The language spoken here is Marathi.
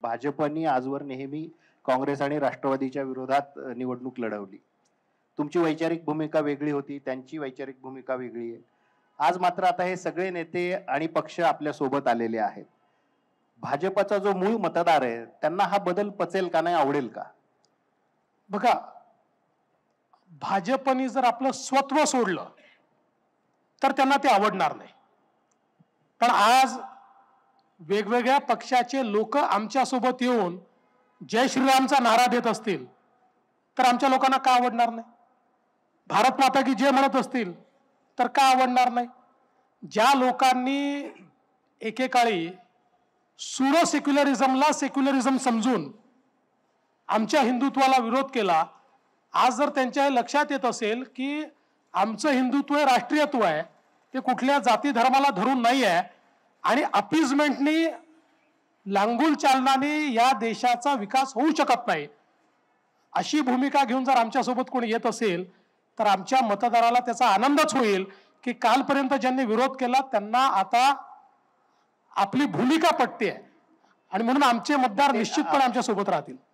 भाजपनी आजवर नेहमी काँग्रेस आणि राष्ट्रवादीच्या विरोधात निवडणूक लढवली. तुमची वैचारिक भूमिका वेगळी होती, त्यांची वैचारिक भूमिका वेगळी आहे. आज मात्र आता हे सगळे नेते आणि पक्ष आपल्या सोबत आलेले आहेत. भाजपचा जो मूळ मतदार आहे त्यांना हा बदल पचेल का, नाही आवडेल का? बघा, भाजपने जर आपलं स्वत्व सोडलं तर त्यांना ते आवडणार नाही. पण आज वेगवेगळ्या पक्षाचे लोक आमच्या सोबत येऊन जय श्रीरामचा नारा देत असतील तर आमच्या लोकांना का आवडणार नाही? भारत माता की जय म्हणत असतील तर का आवडणार नाही? ज्या लोकांनी एकेकाळी सुडो सेक्युलरिझमला सेक्युलरिझम समजून आमच्या हिंदुत्वाला विरोध केला, आज जर त्यांच्या लक्षात येत असेल की आमचं हिंदुत्व हे राष्ट्रीयत्व आहे, ते कुठल्या जाती धर्माला धरून नाही आहे आणि अपीजमेंटनी लांगुल चालनाने या देशाचा विकास होऊ शकत नाही, अशी भूमिका घेऊन जर आमच्यासोबत कोणी येत असेल तर आमच्या मतदाराला त्याचा आनंदच होईल की कालपर्यंत ज्यांनी विरोध केला त्यांना आता आपली भूमिका पटते आणि म्हणून आमचे मतदार निश्चितपणे आमच्या सोबत राहतील.